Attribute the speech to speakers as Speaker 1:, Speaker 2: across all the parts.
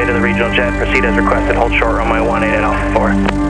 Speaker 1: taxiway to the regional jet. Proceed as requested. Hold short runway 18 at Alpha 4.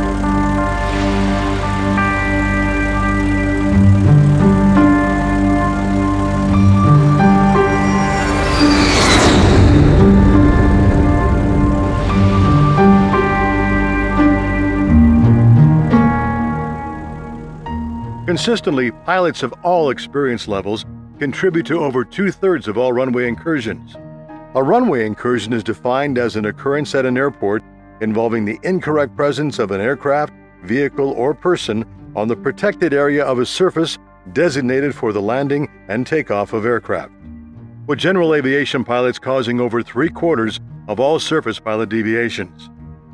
Speaker 2: Consistently, pilots of all experience levels contribute to over 2/3 of all runway incursions. A runway incursion is defined as an occurrence at an airport involving the incorrect presence of an aircraft, vehicle, or person on the protected area of a surface designated for the landing and takeoff of aircraft, with general aviation pilots causing over 3/4 of all surface pilot deviations.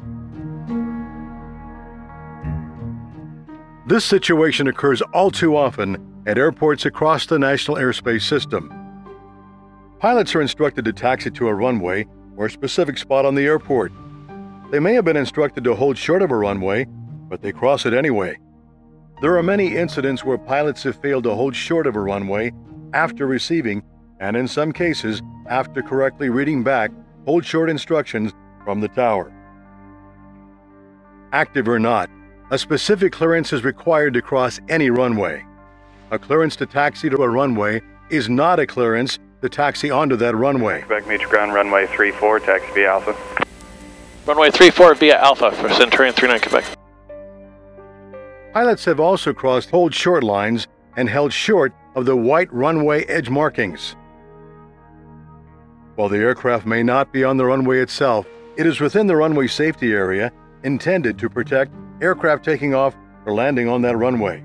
Speaker 2: This situation occurs all too often at airports across the national airspace system. Pilots are instructed to taxi to a runway or a specific spot on the airport. They may have been instructed to hold short of a runway, but they cross it anyway. There are many incidents where pilots have failed to hold short of a runway after receiving, and in some cases, after correctly reading back hold short instructions from the tower. Active or not, a specific clearance is required to cross any runway. A clearance to taxi to a runway is not a clearance to taxi onto that runway.
Speaker 3: Quebec Major Ground, runway 34, taxi via Alpha.
Speaker 4: Runway 34 via Alpha for Centurion 39 Quebec.
Speaker 2: Pilots have also crossed hold short lines and held short of the white runway edge markings. While the aircraft may not be on the runway itself, it is within the runway safety area intended to protect aircraft taking off or landing on that runway.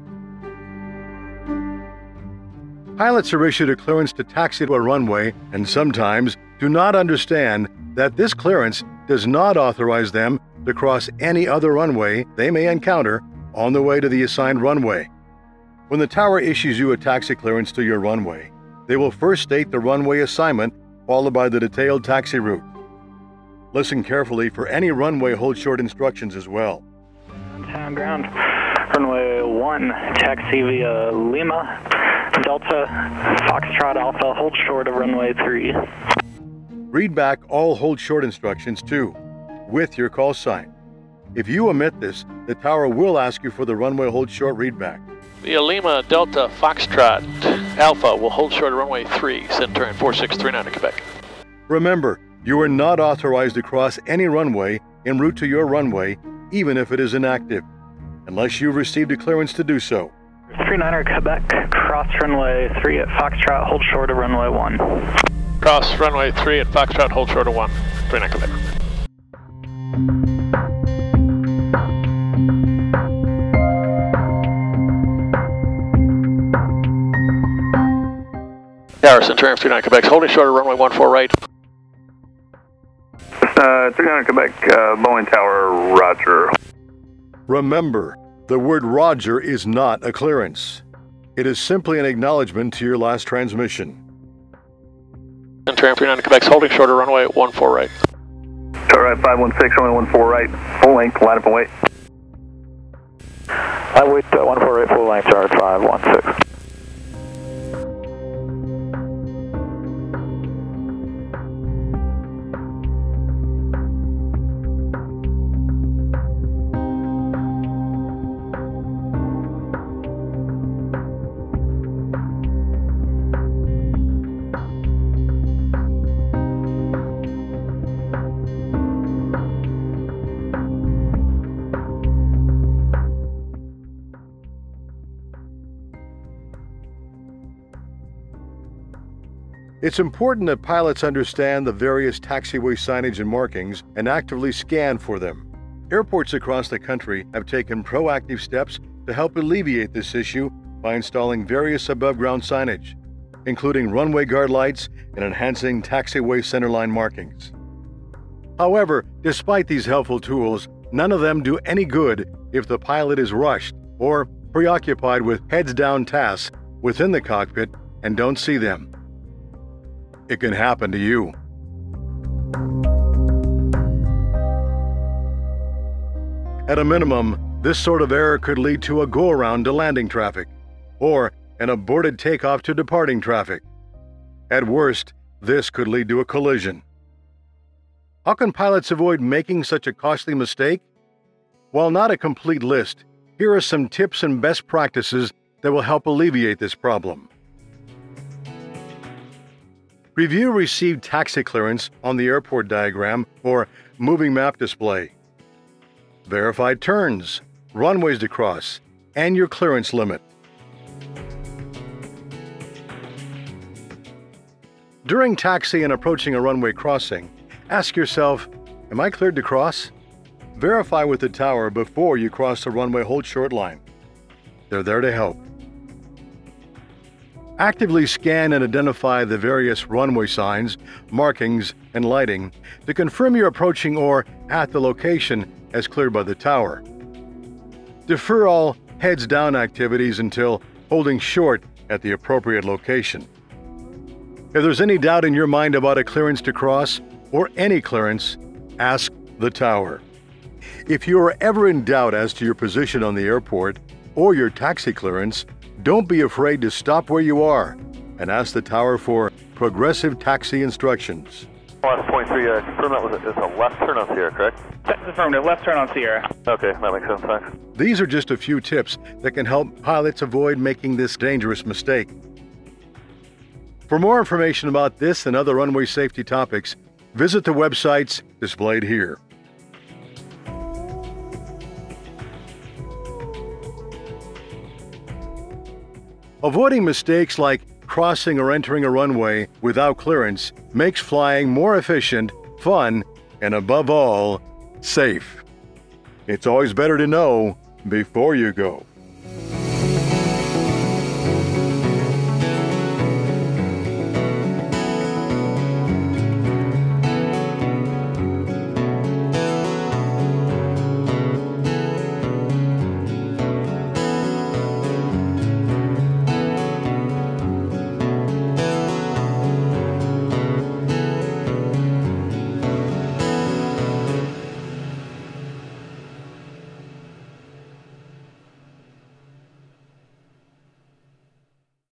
Speaker 2: Pilots are issued a clearance to taxi to a runway and sometimes do not understand that this clearance does not authorize them to cross any other runway they may encounter on the way to the assigned runway. When the tower issues you a taxi clearance to your runway, they will first state the runway assignment followed by the detailed taxi route. Listen carefully for any runway hold short instructions as well.
Speaker 1: Downtown ground, runway 1, taxi via Lima, Delta, Foxtrot Alpha, hold short of runway 3.
Speaker 2: Read back all hold short instructions too, with your call sign. If you omit this, the tower will ask you for the runway hold short readback.
Speaker 4: Via Lima, Delta, Foxtrot, Alpha will hold short of runway 3, Centurion 4639 Quebec.
Speaker 2: Remember, you are not authorized to cross any runway en route to your runway, even if it is inactive, unless you've received a clearance to do so.
Speaker 1: 39er Quebec, cross runway 3 at Foxtrot, hold short of runway 1.
Speaker 4: Cross runway 3 at Foxtrot, hold short of 1, 39 Quebec. Tower, Centurion 39 Quebec, holding short of runway 14 right.
Speaker 3: 39 Quebec, Boeing Tower, roger.
Speaker 2: Remember, the word roger is not a clearance. It is simply an acknowledgement to your last transmission.
Speaker 4: Centurion 39 Quebec, holding short of runway 14 right.
Speaker 3: Tower right 516, runway 14 right, full length, line up and wait.
Speaker 1: I wait 14 right, full length, tower 516.
Speaker 2: It's important that pilots understand the various taxiway signage and markings and actively scan for them. Airports across the country have taken proactive steps to help alleviate this issue by installing various above-ground signage, including runway guard lights and enhancing taxiway centerline markings. However, despite these helpful tools, none of them do any good if the pilot is rushed or preoccupied with heads-down tasks within the cockpit and don't see them. It can happen to you. At a minimum, this sort of error could lead to a go-around to landing traffic, or an aborted takeoff to departing traffic. At worst, this could lead to a collision. How can pilots avoid making such a costly mistake? While not a complete list, here are some tips and best practices that will help alleviate this problem. Review received taxi clearance on the airport diagram or moving map display. Verify turns, runways to cross, and your clearance limit. During taxi and approaching a runway crossing, ask yourself, am I cleared to cross? Verify with the tower before you cross the runway hold short line. They're there to help. Actively scan and identify the various runway signs, markings, and lighting to confirm you're approaching or at the location as cleared by the tower. Defer all heads-down activities until holding short at the appropriate location. If there's any doubt in your mind about a clearance to cross or any clearance, ask the tower. If you are ever in doubt as to your position on the airport or your taxi clearance, don't be afraid to stop where you are and ask the tower for progressive taxi instructions.
Speaker 3: Last point 3, confirm that was a left turn on Sierra, correct?
Speaker 1: That's affirmative. Left turn on Sierra.
Speaker 3: Okay, that makes sense, thanks.
Speaker 2: These are just a few tips that can help pilots avoid making this dangerous mistake. For more information about this and other runway safety topics, visit the websites displayed here. Avoiding mistakes like crossing or entering a runway without clearance makes flying more efficient, fun, and above all, safe. It's always better to know before you go.